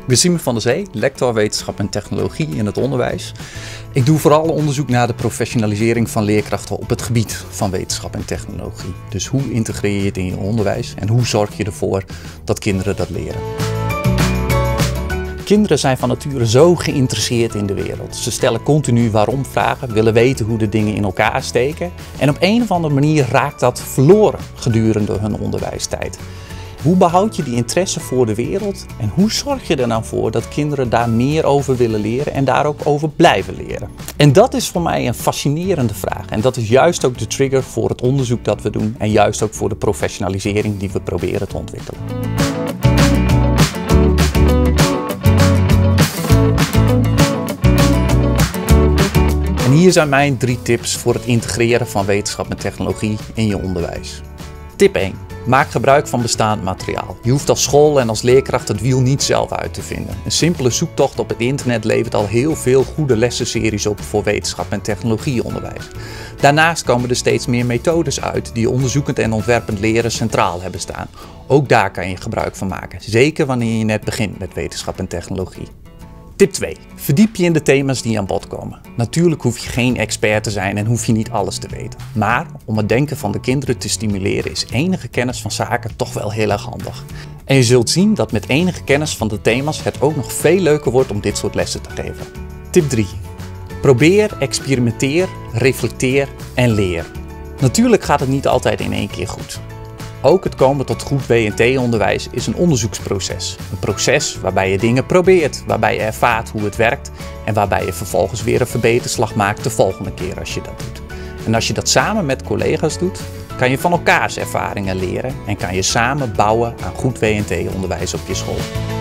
ben Simon van der Zee, lector wetenschap en technologie in het onderwijs. Ik doe vooral onderzoek naar de professionalisering van leerkrachten op het gebied van wetenschap en technologie. Dus hoe integreer je het in je onderwijs en hoe zorg je ervoor dat kinderen dat leren? Kinderen zijn van nature zo geïnteresseerd in de wereld. Ze stellen continu waarom vragen, willen weten hoe de dingen in elkaar steken. En op een of andere manier raakt dat verloren gedurende hun onderwijstijd. Hoe behoud je die interesse voor de wereld en hoe zorg je er nou voor dat kinderen daar meer over willen leren en daar ook over blijven leren? En dat is voor mij een fascinerende vraag en dat is juist ook de trigger voor het onderzoek dat we doen en juist ook voor de professionalisering die we proberen te ontwikkelen. En hier zijn mijn 3 tips voor het integreren van wetenschap en technologie in je onderwijs. Tip 1. Maak gebruik van bestaand materiaal. Je hoeft als school en als leerkracht het wiel niet zelf uit te vinden. Een simpele zoektocht op het internet levert al heel veel goede lessenseries op voor wetenschap en technologieonderwijs. Daarnaast komen er steeds meer methodes uit die onderzoekend en ontwerpend leren centraal hebben staan. Ook daar kan je gebruik van maken, zeker wanneer je net begint met wetenschap en technologie. Tip 2. Verdiep je in de thema's die aan bod komen. Natuurlijk hoef je geen expert te zijn en hoef je niet alles te weten. Maar om het denken van de kinderen te stimuleren is enige kennis van zaken toch wel heel erg handig. En je zult zien dat met enige kennis van de thema's het ook nog veel leuker wordt om dit soort lessen te geven. Tip 3. Probeer, experimenteer, reflecteer en leer. Natuurlijk gaat het niet altijd in één keer goed. Ook het komen tot goed WNT-onderwijs is een onderzoeksproces. Een proces waarbij je dingen probeert, waarbij je ervaart hoe het werkt en waarbij je vervolgens weer een verbeterslag maakt de volgende keer als je dat doet. En als je dat samen met collega's doet, kan je van elkaars ervaringen leren en kan je samen bouwen aan goed WNT-onderwijs op je school.